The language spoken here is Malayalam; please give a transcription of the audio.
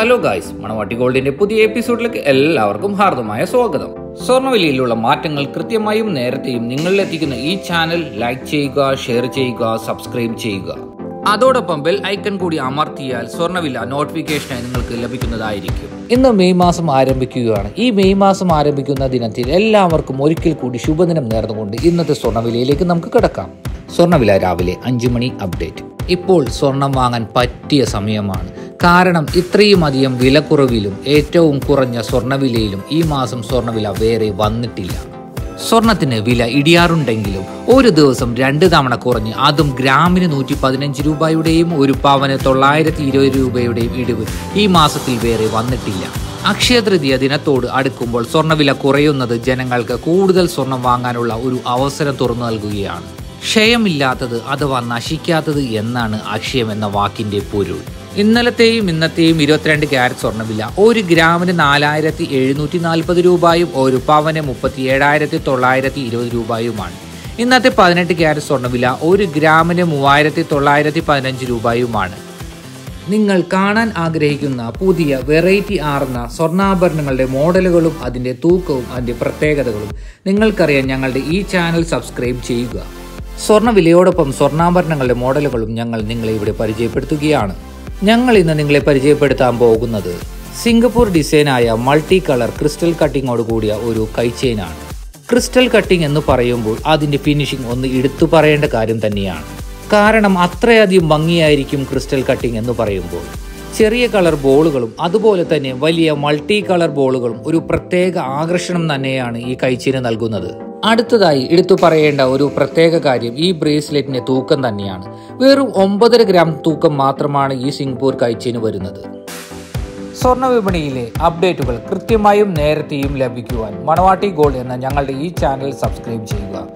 ഹലോ ഗായ്സ്, മണവാട്ടി ഗോൾഡിന്റെ പുതിയ എപ്പിസോഡിലേക്ക് എല്ലാവർക്കും ഹാർദമായ സ്വാഗതം. സ്വർണ്ണവിലയിലുള്ള മാറ്റങ്ങൾ കൃത്യമായും നേരത്തെയും നിങ്ങളിലെത്തിക്കുന്ന ഈ ചാനൽ ലൈക്ക് ചെയ്യുക, ഷെയർ ചെയ്യുക, സബ്സ്ക്രൈബ് ചെയ്യുക. അതോടൊപ്പം ബെൽ ഐക്കൺ കൂടി അമർത്തിയാൽ സ്വർണ്ണവില നോട്ടിഫിക്കേഷനായി നിങ്ങൾക്ക് ലഭിക്കുന്നതായിരിക്കും. ഇന്ന് മെയ് മാസം ആരംഭിക്കുകയാണ്. ഈ മെയ് മാസം ആരംഭിക്കുന്ന ദിനത്തിൽ എല്ലാവർക്കും ഒരിക്കൽ കൂടി ശുഭദിനം നേർന്നുകൊണ്ട് ഇന്നത്തെ സ്വർണ്ണവിലയിലേക്ക് നമുക്ക് കിടക്കാം. സ്വർണ്ണവില രാവിലെ 5 മണി അപ്ഡേറ്റ്. ഇപ്പോൾ സ്വർണം വാങ്ങാൻ പറ്റിയ സമയമാണ്. കാരണം ഇത്രയും അധികം വിലക്കുറവിലും ഏറ്റവും കുറഞ്ഞ സ്വർണ്ണവിലയിലും ഈ മാസം സ്വർണ്ണവില വേറെ വന്നിട്ടില്ല. സ്വർണത്തിന് വില ഇടിയാറുണ്ടെങ്കിലും ഒരു ദിവസം 2 തവണ കുറഞ്ഞ്, അതും ഗ്രാമിന് 115 രൂപയുടെയും ഒരു പവന് 920 രൂപയുടെയും ഇടിവ് ഈ മാസത്തിൽ വേറെ വന്നിട്ടില്ല. അക്ഷയ തൃതീയ ദിനത്തോട് അടുക്കുമ്പോൾ സ്വർണ്ണവില കുറയുന്നത് ജനങ്ങൾക്ക് കൂടുതൽ സ്വർണം വാങ്ങാനുള്ള ഒരു അവസരം തുറന്നു നൽകുകയാണ്. ക്ഷയമില്ലാത്തത് അഥവാ നശിക്കാത്തത് എന്നാണ് അക്ഷയം എന്ന വാക്കിന്റെ പൊരുൾ. ഇന്നലത്തെയും ഇന്നത്തെയും 22 ക്യാരറ്റ് സ്വർണ്ണവില 1 ഗ്രാമിന് 4740 രൂപയും ഒരു പവന് 37,920 രൂപയുമാണ്. ഇന്നത്തെ 18 ക്യാരറ്റ് സ്വർണ്ണവില 1 ഗ്രാമിന് 3915 രൂപയുമാണ്. നിങ്ങൾ കാണാൻ ആഗ്രഹിക്കുന്ന പുതിയ വെറൈറ്റി ആർന്ന സ്വർണ്ണാഭരണങ്ങളുടെ മോഡലുകളും അതിൻ്റെ തൂക്കവും അതിൻ്റെ പ്രത്യേകതകളും നിങ്ങൾക്കറിയാൻ ഞങ്ങളുടെ ഈ ചാനൽ സബ്സ്ക്രൈബ് ചെയ്യുക. സ്വർണ്ണവിലയോടൊപ്പം സ്വർണ്ണാഭരണങ്ങളുടെ മോഡലുകളും ഞങ്ങൾ നിങ്ങളെ ഇവിടെ പരിചയപ്പെടുത്തുകയാണ്. ഞങ്ങൾ ഇന്ന് നിങ്ങളെ പരിചയപ്പെടുത്താൻ പോകുന്നത് സിംഗപ്പൂർ ഡിസൈനായ മൾട്ടി കളർ ക്രിസ്റ്റൽ കട്ടിങ്ങോട് കൂടിയ ഒരു കൈചെയിനാണ്. ക്രിസ്റ്റൽ കട്ടിംഗ് എന്ന് പറയുമ്പോൾ അതിൻ്റെ ഫിനിഷിംഗ് ഒന്ന് എടുത്തു പറയേണ്ട കാര്യം തന്നെയാണ്. കാരണം അത്രയധികം ഭംഗിയായിരിക്കും ക്രിസ്റ്റൽ കട്ടിംഗ് എന്ന് പറയുമ്പോൾ. ചെറിയ കളർ ബോളുകളും അതുപോലെ തന്നെ വലിയ മൾട്ടി കളർ ബോളുകളും ഒരു പ്രത്യേക ആകർഷണം തന്നെയാണ് ഈ കൈചെയിന് നൽകുന്നത്. അടുത്തതായി എടുത്തു പറയേണ്ട ഒരു പ്രത്യേക കാര്യം ഈ ബ്രേസ്ലെറ്റിന്റെ തൂക്കം തന്നെയാണ്. വെറും 9.5 ഗ്രാം തൂക്കം മാത്രമാണ് ഈ സിംഗപ്പൂർ കൈചെയിന് വരുന്നത്. സ്വർണ്ണ വിപണിയിലെ അപ്ഡേറ്റുകൾ കൃത്യമായും നേരത്തെയും ലഭിക്കുവാൻ മണവാട്ടി ഗോൾഡ് എന്ന ഞങ്ങളുടെ ഈ ചാനൽ സബ്സ്ക്രൈബ് ചെയ്യുക.